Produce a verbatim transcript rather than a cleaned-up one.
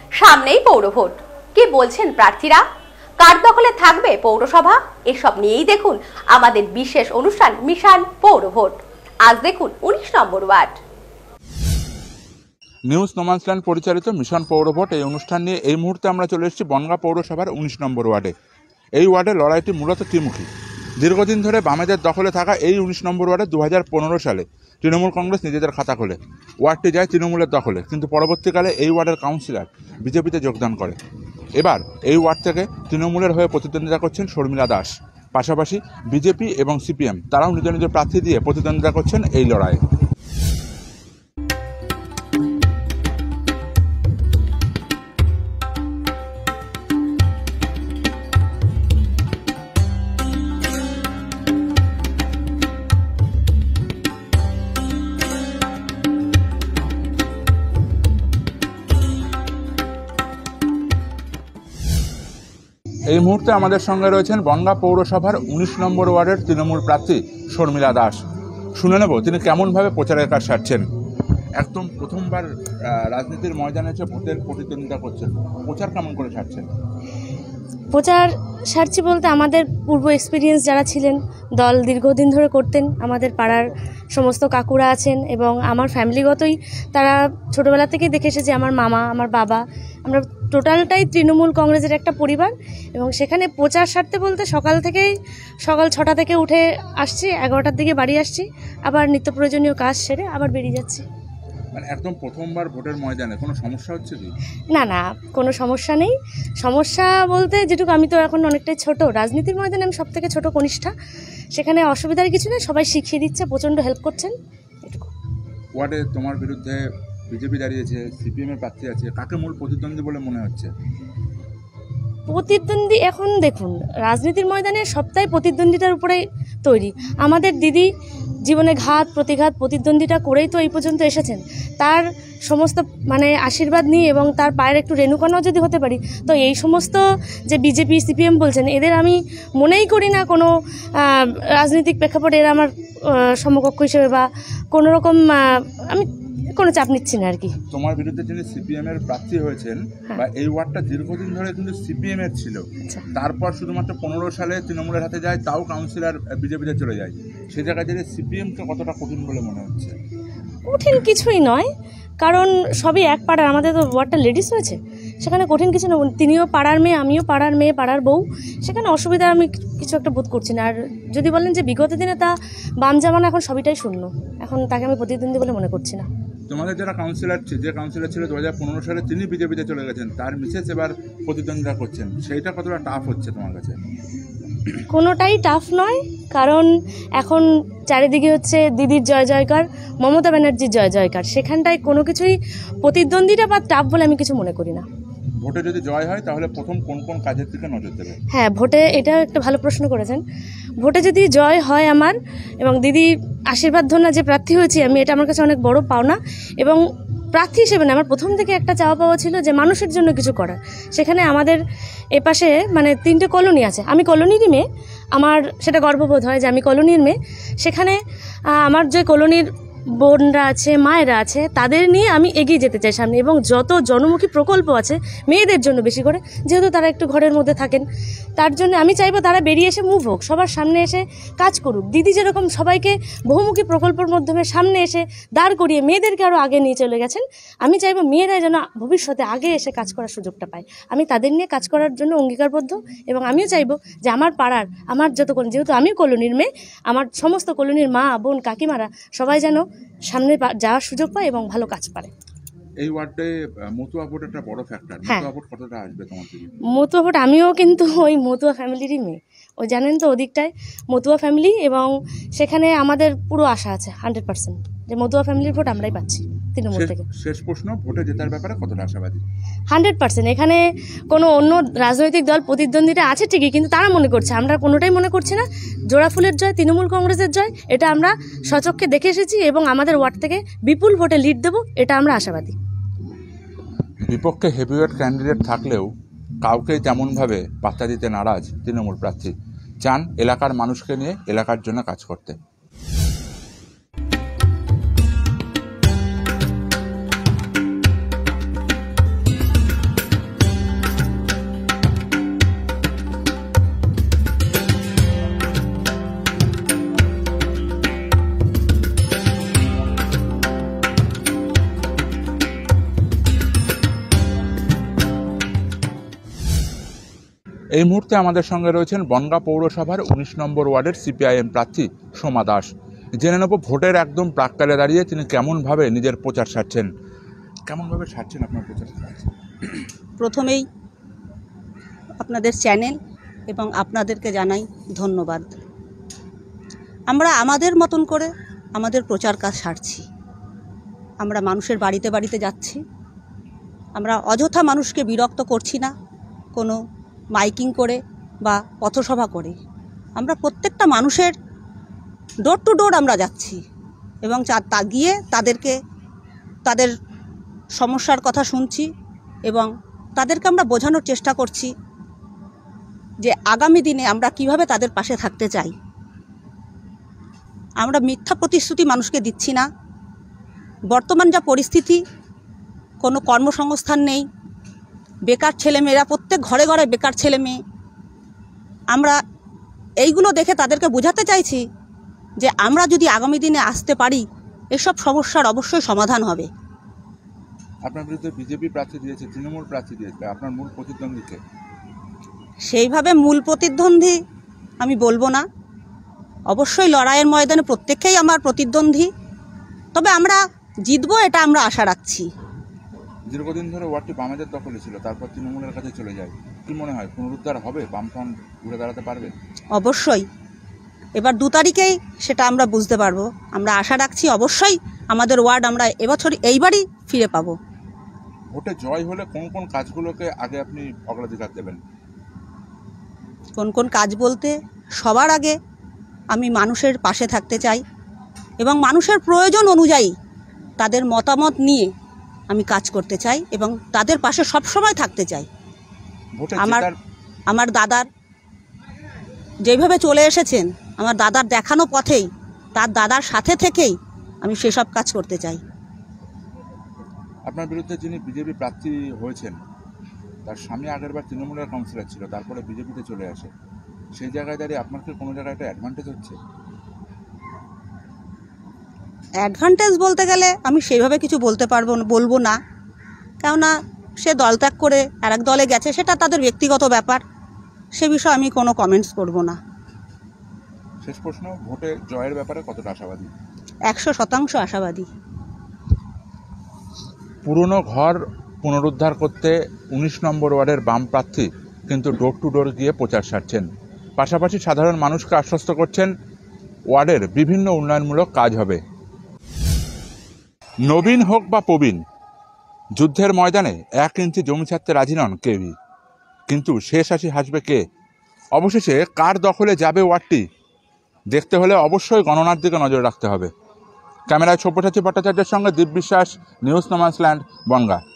সামনেই পৌরভোট, কি বলছেন প্রার্থীরা? কার দখলে থাকবে পৌরসভা? এসব নিয়েই দেখুন আমাদের বিশেষ অনুষ্ঠান মিশন পৌরভোট। আজ দেখুন উনিশ নম্বর ওয়ার্ড। নিউজ নোম্যান্সল্যান্ড পরিচালিত মিশন পৌরভোট এই অনুষ্ঠান নিয়ে এই মুহূর্তে আমরা চলে এসেছি বনগাঁ পৌরসভার উনিশ নম্বর ওয়ার্ডে। এই ওয়ার্ডে লড়াইটি মূলত ত্রিমুখী। দীর্ঘদিন ধরে বামেদের দখলে থাকা এই উনিশ নম্বর ওয়ার্ডে দু হাজার পনেরো সালে তৃণমূল কংগ্রেস নিজেদের খাতা খোলে। ওয়ার্ডটি যায় তৃণমূলের দখলে, কিন্তু পরবর্তীকালে এই ওয়ার্ডের কাউন্সিলর বিজেপিতে যোগদান করে। এবার এই ওয়ার্ড থেকে তৃণমূলের হয়ে প্রতিদ্বন্দ্বিতা করছেন শর্মিলা দাস। পাশাপাশি বিজেপি এবং সিপিএম তারাও নিজ নিজ প্রার্থী দিয়ে প্রতিদ্বন্দ্বিতা করছেন এই লড়াইয়ে। এই মুহূর্তে আমাদের সঙ্গে রয়েছেন বনগাঁ পৌরসভার উনিশ নম্বর ওয়ার্ডের তৃণমূল প্রার্থী শর্মিলা দাস। শুনে নেব তিনি কেমনভাবে প্রচারের কাজ সারছেন। একদম প্রথমবার রাজনীতির ময়দানে এসে ভোটের প্রতিদ্বন্দ্বিতা করছেন, প্রচার কেমন করে সারছেন? প্রচার সারছি বলতে আমাদের পূর্ব এক্সপিরিয়েন্স যারা ছিলেন, দল দীর্ঘদিন ধরে করতেন, আমাদের পাড়ার সমস্ত কাকুরা আছেন এবং আমার ফ্যামিলিগতই তারা ছোটোবেলা থেকেই দেখে এসেছে। আমার মামা, আমার বাবা, আমরা টোটালটাই তৃণমূল কংগ্রেসের একটা পরিবার। এবং সেখানে প্রচার সারতে বলতে সকাল থেকেই সকাল ছটা থেকে উঠে আসছি, এগারোটার দিকে বাড়ি আসছি, আবার নিত্য প্রয়োজনীয় কাজ সেরে আবার বেরিয়ে যাচ্ছি। মানে একদম প্রথমবার ভোটের ময়দানে কোনো সমস্যা হচ্ছে কি? না না, কোনো সমস্যা নেই। সমস্যা বলতে যেটুকু, আমি তো এখন অনেকটাই ছোট, রাজনীতির ময়দানে আমি সব থেকে ছোটো কনিষ্ঠা, সেখানে অসুবিধার কিছু নেই, সবাই শিখিয়ে দিচ্ছে, প্রচণ্ড হেল্প করছেন, এটুকু। ওয়ার্ডে তোমার বিরুদ্ধে বিজেপি দাঁড়িয়েছে, সিপিএমের প্রার্থী আছে, কাকে মূল প্রতিদ্বন্দ্বী বলে মনে হচ্ছে? প্রতিদ্বন্দ্বী এখন দেখুন, রাজনীতির ময়দানে সবটাই প্রতিদ্বন্দ্বিতার উপরেই তৈরি। আমাদের দিদি জীবনে ঘাত প্রতিঘাত প্রতিদ্বন্দ্বিতা করেই তো এই পর্যন্ত এসেছেন। তার সমস্ত মানে আশীর্বাদ নিয়ে এবং তার পায়ের একটু রেণুকানাও যদি হতে পারি, তো এই সমস্ত যে বিজেপি সিপিএম বলছেন, এদের আমি মনেই করি না কোনো রাজনৈতিক প্রেক্ষাপটে এরা আমার সমকক্ষ হিসেবে বা কোনো রকম আমি কোনো চাপ নিচ্ছি না আর কি। তোমার বিরুদ্ধে যিনি সিপিএম এর প্রার্থী হয়েছেন, বা এই ওয়ার্ডটা দীর্ঘদিন ধরে কিন্তু সিপিএম এর ছিল, তারপর শুধুমাত্র পনেরো সালে তৃণমূলের হাতে যায়, তাও কাউন্সিলর বিজেপিতে চলে যায়। সেই জায়গায় যে সিপিএমকে কতটা কঠিন বলে মনে হচ্ছে? কঠিন কিছুই নয়, কারণ সবই এক পাড়ার, আমাদের তো ওয়ার্ডটা লেডিস হয়েছে, সেখানে কঠিন কিছু না। তিনিও পাড়ার মেয়ে, আমিও পাড়ার মেয়ে, পাড়ার বউ, সেখানে অসুবিধা আমি কিছু একটা বোধ করছি না। আর যদি বলেন যে বিগত দিনে, তা বাম জামানা, এখন সবইটাই শূন্য, এখন তাকে আমি প্রতিদ্বন্দ্বী বলে মনে করছি না। তোমাদের যারা কাউন্সিলর, যে কাউন্সিলর ছিল দু হাজার পনেরো সালে, তিনি বিজেপিতে চলে গেছেন, তার মিসেস এবার প্রতিদ্বন্দ্বিতা করছেন, সেইটা কতটা টাফ হচ্ছে তোমার কাছে? কোনোটাই টাফ নয়, কারণ এখন চারিদিকে হচ্ছে দিদির জয় জয়কার, মমতা ব্যানার্জির জয় জয়কার, সেখানটায় কোনো কিছুই প্রতিদ্বন্দ্বিতা বা টাফ বলে আমি কিছু মনে করি না। ভোটে যদি জয় হয় তাহলে প্রথম কোন কোন কাজের দিকে নজর দেবে? হ্যাঁ, ভোটে, এটা একটা ভালো প্রশ্ন করেছেন। ভোটে যদি জয় হয় আমার এবং দিদি আশীর্বাদ ধন্য যে প্রার্থী হয়েছি আমি, এটা আমার কাছে অনেক বড় পাওনা। এবং প্রার্থী হিসেবে না, আমার প্রথম থেকে একটা চাওয়া পাওয়া ছিল যে মানুষের জন্য কিছু করার। সেখানে আমাদের এপাশে মানে তিনটে কলোনি আছে, আমি কলোনিরই মেয়ে, আমার সেটা গর্ববোধ হয় যে আমি কলোনির মেয়ে। সেখানে আমার যে কলোনির বোনরা আছে, মায়েরা আছে, তাদের নিয়ে আমি এগিয়ে যেতে চাই সামনে। এবং যত জনমুখী প্রকল্প আছে মেয়েদের জন্য, বেশি করে যেহেতু তারা একটু ঘরের মধ্যে থাকেন, তার জন্য আমি চাইবো তারা বেরিয়ে এসে মুভ হোক, সবার সামনে এসে কাজ করুক। দিদি যেরকম সবাইকে বহুমুখী প্রকল্পের মাধ্যমে সামনে এসে দাঁড় করিয়ে মেয়েদেরকে আরও আগে নিয়ে চলে গেছেন, আমি চাইবো মেয়েরাই যেন ভবিষ্যতে আগে এসে কাজ করার সুযোগটা পায়। আমি তাদের নিয়ে কাজ করার জন্য অঙ্গীকারবদ্ধ। এবং আমিও চাইবো যে আমার পাড়ার, আমার যত কলোনি, যেহেতু আমিও কলোনির মেয়ে, আমার সমস্ত কলোনির মা বোন কাকিমারা সবাই যেন সামনে যাওয়ার সুযোগ পায় এবং ভালো কাজ পারে। এই ওয়ার্ডে মতুয়া ভোট একটা বড় ফ্যাক্টর। মতুয়া ভোট কতটা আসবে তোমার দিকে? মতুয়া ভোট, আমিও কিন্তু ওই মতুয়া ফ্যামিলিরই মেয়ে, ওই জানেন তো ওদিকটায় মতুয়া ফ্যামিলি, এবং সেখানে আমাদের পুরো আশা আছে হান্ড্রেড পার্সেন্ট যে মতুয়া ফ্যামিলির ভোট আমরাই পাচ্ছি তৃণমূল থেকে। শেষ প্রশ্ন, ভোটে জেতার ব্যাপারে কতটা আশাবাদী? Hundred percent. এখানে কোনো অন্য রাজনৈতিক দল প্রতিদ্বন্দ্বিতা আছে ঠিকই, কিন্তু তারা মনে করছে, আমরা কোনোটাই মনে করছি না। জোড়া ফুলের জয়, তৃণমূল কংগ্রেসের জয়, এটা আমরা সচক্ষে দেখে এসেছি এবং আমাদের ওয়ার্ড থেকে বিপুল ভোটে লিড দেবো, এটা আমরা আশাবাদী। বিপক্ষে হেভিওয়েট ক্যান্ডিডেট থাকলেও কাউকে তেমনভাবে পাত্তা দিতে নারাজ তৃণমূল প্রার্থী, চান এলাকার মানুষকে নিয়ে এলাকার জন্য কাজ করতে। এই মুহূর্তে আমাদের সঙ্গে রয়েছেন বনগাঁ পৌরসভার উনিশ নম্বর ওয়ার্ডের সিপিআইএম প্রার্থী সোমা দাস। জেনে নেব ভোটের একদম প্রাক্কালে দাঁড়িয়ে তিনি কেমনভাবে নিজের প্রচার সারছেন। কেমনভাবে সারছেন আপনার প্রচার? প্রথমেই আপনাদের চ্যানেল এবং আপনাদেরকে জানাই ধন্যবাদ। আমরা আমাদের মতন করে আমাদের প্রচার কাজ সারছি। আমরা মানুষের বাড়িতে বাড়িতে যাচ্ছি। আমরা অযথা মানুষকে বিরক্ত করছি না কোনো মাইকিং করে বা পথসভা করে। আমরা প্রত্যেকটা মানুষের ডোর টু ডোর আমরা যাচ্ছি এবং তা গিয়ে তাদেরকে তাদের সমস্যার কথা শুনছি এবং তাদেরকে আমরা বোঝানোর চেষ্টা করছি যে আগামী দিনে আমরা কিভাবে তাদের পাশে থাকতে চাই। আমরা মিথ্যা প্রতিশ্রুতি মানুষকে দিচ্ছি না। বর্তমান যা পরিস্থিতি, কোনো কর্মসংস্থান নেই, বেকার ছেলেমেয়েরা, প্রত্যেক ঘরে ঘরে বেকার ছেলে মেয়ে। আমরা এইগুলো দেখে তাদেরকে বোঝাতে চাইছি যে আমরা যদি আগামী দিনে আসতে পারি এসব সমস্যার অবশ্যই সমাধান হবে। আপনার বিরুদ্ধে বিজেপি প্রার্থী দিয়েছে, তৃণমূল প্রার্থী দিয়েছে, আপনার মূল প্রতিদ্বন্দ্বীকে? সেইভাবে মূল প্রতিদ্বন্দ্বী আমি বলবো না। অবশ্যই লড়াইয়ের ময়দানে প্রত্যেককেই আমার প্রতিদ্বন্দ্বী, তবে আমরা জিতবো এটা আমরা আশা রাখছি। দীর্ঘদিন ধরে ওয়ার্ডটি বামেদের দখলে ছিল, তারপর তৃণমূলের কাছে চলে যায়। কি মনে হয় পুনরুদ্ধার হবে? বামফ্রন্ট ঘুরে দাঁড়াতে পারবে? অবশ্যই এবার দু তারিখেই সেটা আমরা বুঝতে পারবো। আমরা আশা রাখছি অবশ্যই আমাদের ওয়ার্ড আমরা এবছর এইবারই ফিরে পাবো। ভোটে জয় হলে কোন কোন কাজগুলোকে আগে আপনি অগ্রাধিকার দেবেন? কোন কোন কাজ বলতে, সবার আগে আমি মানুষের পাশে থাকতে চাই এবং মানুষের প্রয়োজন অনুযায়ী তাদের মতামত নিয়ে আমি কাজ করতে চাই এবং তাদের পাশে সবসময় থাকতে চাই। আমার আমার দাদার যেভাবে চলে এসেছেন, আমার দাদার দেখানো পথেই, তার দাদার সাথে থেকেই আমি সেসব কাজ করতে চাই। আপনার বিরুদ্ধে যিনি বিজেপি প্রার্থী হয়েছেন তার স্বামী আগেরবার তৃণমূলের কাউন্সিলর ছিল, তারপরে বিজেপিতে চলে আসে। সেই জায়গায় দাঁড়িয়ে আপনার কি কোনো জায়গায় একটা অ্যাডভান্টেজ হচ্ছে? অ্যাডভান্টেজ বলতে গেলে আমি সেইভাবে কিছু বলতে পারবো বলবো না, কেননা সে দল ত্যাগ করে আর এক দলে গেছে, সেটা তাদের ব্যক্তিগত ব্যাপার। সে বিষয়ে আমি কোনো কমেন্টস করব না। শেষ প্রশ্ন, ভোটে জয়ের ব্যাপারে কতটা আশাবাদী? একশো শতাংশ আশাবাদী। পুরনো ঘর পুনরুদ্ধার করতে উনিশ নম্বর ওয়ার্ডের বাম প্রার্থী কিন্তু ডোর টু ডোর গিয়ে প্রচার সারছেন। পাশাপাশি সাধারণ মানুষকে আশ্বস্ত করছেন ওয়ার্ডের বিভিন্ন উন্নয়নমূলক কাজ হবে। নবীন হোক বা প্রবীণ, যুদ্ধের ময়দানে এক ইঞ্চি জমি ছাড়তে রাজি নন কেউই। কিন্তু শেষ হাসি হাসবে কে? অবশেষে কার দখলে যাবে ওয়ার্ডটি দেখতে হলে অবশ্যই গণনার দিকে নজর রাখতে হবে। ক্যামেরায় সব্যসাচী ভট্টাচার্যের সঙ্গে দীপ বিশ্বাস, নিউজ নোম্যান্স ল্যান্ড, বনগাঁ।